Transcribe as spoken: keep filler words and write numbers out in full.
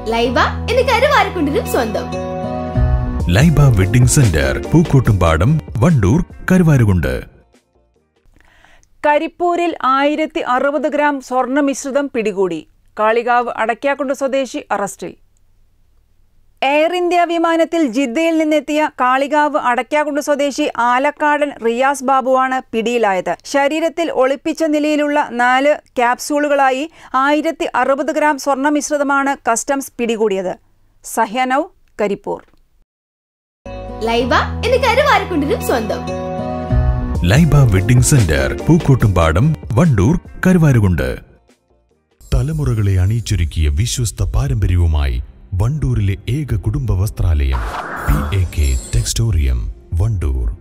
ലൈബ എന്ന് കരുവാരക്കുണ്ടിനും സ്വന്തം. Laiba wedding centre, Pookkottumpadam, Wandoor, Karuvarakundu. കരിപ്പൂരിൽ ആയിരത്തി അറുപത് ഗ്രാം സ്വർണ്ണ മിശ്രിതം പിടികൂടി. കാളികാവ് അടയ്ക്കാക്കുണ്ട് സ്വദേശി അറസ്റ്റിൽ. എയർ ഇന്ത്യ വിമാനത്തിൽ ജിദ്ദയിൽ നിന്നെത്തിയ കാളികാവ് അടയ്ക്കാക്കുണ്ട് സ്വദേശി ആലക്കാടൻ റിയാസ് ബാബുവാണ് പിടിയിലായത്. ശരീരത്തിൽ ഒളിപ്പിച്ച നിലയിലുള്ള നാല് ക്യാപ്സ്യൂളുകളായി ആയിരത്തി അറുപത് ഗ്രാം സ്വർണ്ണ മിശ്രിതമാണ് കസ്റ്റംസ് പിടികൂടിയത്. സഹ്യ നൗ, കരിപ്പൂർ. ലൈബ എന്ന് കരുവാരക്കുണ്ടിനും സ്വന്തം. Laiba wedding centre, Pookkottumpadam, Wandoor, Karuvarakundu. തലമുറകളെ അണിയിച്ചൊരുക്കിയ വിശ്വസ്ത പാരമ്പര്യവുമായി വണ്ടൂരിലെ ഏക കുടുംബ വസ്ത്രാലയം P A K textorium, Wandoor.